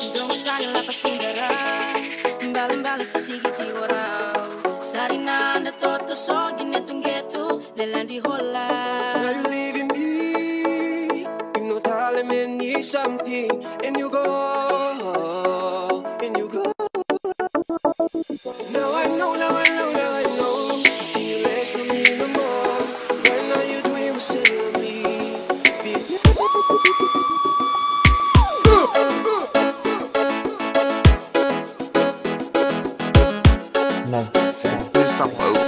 Don't sang la pasindera Mbala sisigiti warao Sarina anda toto so Ginetunggetu Lelandi hola. Now you leaving me. You know darling me need something. And you go. And you go. Now I know, now I know, now I know. Till you rest on me no more. Right now you doing what's on me. Listen.